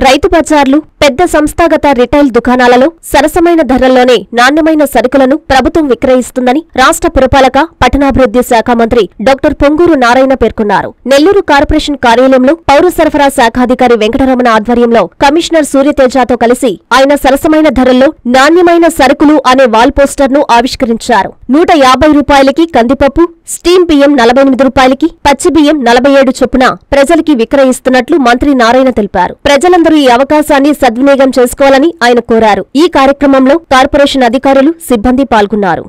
రైతు బజార్లు, పెద్ద సంస్థాగత రిటైల్ దుకాణాలలో సరసమైన ధరల్లోనే నాణ్యమైన సరుకులను ప్రభుత్వం విక్రయిస్తుందని రాష్ట్ర పురపాలక, పట్టణాభివృద్ధి శాఖ మంత్రి డాక్టర్ పొంగూరు నారాయణ పేర్కొన్నారు. నెల్లూరు కార్పొరేషన్ కార్యాలయంలో పౌర సరఫరా శాఖాధికారి వెంకటరమణ ఆధ్వర్యంలో కమిషనర్ సూర్యతేజతో కలిసి ఆయన సరసమైన ధరల్లో నాణ్యమైన సరుకులు అనే వాల్ పోస్టర్ను ఆవిష్కరించారు. 150 రూపాయలకి కందిపప్పు, స్టీమ్ బియ్యం 48 రూపాయలకి, పచ్చి బియ్యం 47 చొప్పున ప్రజలకి విక్రయిస్తున్నట్లు మంత్రి నారాయణ తెలిపారు. ప్రజలందరూ ఈ అవకాశాన్ని సద్వినియోగం చేసుకోవాలని ఆయన కోరారు. ఈ కార్యక్రమంలో కార్పొరేషన్ అధికారులు, సిబ్బంది పాల్గొన్నారు.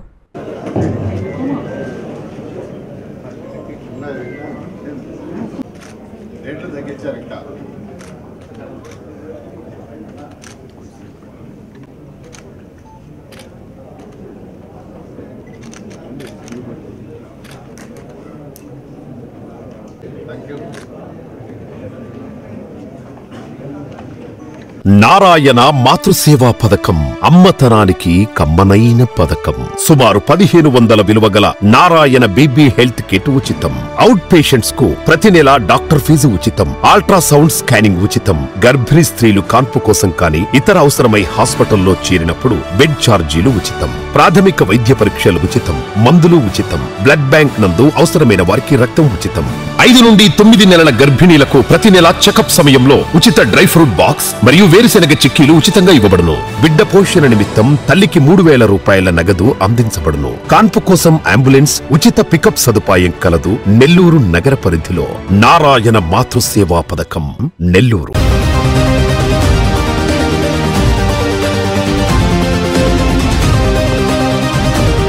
నారాయణ మాతృసేవా పథకం అమ్మతనానికి కమ్మనైన పథకం. సుమారు 1500 విలువ గల నారాయణ బేబీ హెల్త్ కిట్ ఉచితం. అవుట్ పేషెంట్స్ కు ప్రతి నెల డాక్టర్ ఫీజు ఉచితం. అల్ట్రాసౌండ్ స్కానింగ్ ఉచితం. గర్భిణీ స్త్రీలు కాన్పు కోసం కానీ ఇతర అవసరమై హాస్పిటల్లో చేరినప్పుడు బెడ్ ఛార్జీలు ఉచితం. ప్రాథమిక వైద్య పరీక్షలు ఉచితం. మందులు ఉచితం. బ్లడ్ బ్యాంక్ నందు అవసరమైన వారికి రక్తం ఉచితం. 5 నుండి 9 నెలల గర్భిణీలకు ప్రతి నెల చెకప్ సమయంలో ఉచిత డ్రై ఫ్రూట్ బాక్స్ మరియు వేరుశెనగ చిక్కీలు ఉచితంగా ఇవ్వబడును. బిడ్డ పోషణ నిమిత్తం తల్లికి 3000 రూపాయల నగదు అందించబడును. కాన్పు కోసం అంబులెన్స్, ఉచిత పికప్ సదుపాయం కలదు. నెల్లూరు నగర పరిధిలో నారాయణ మాతృసేవా పథకం, నెల్లూరు.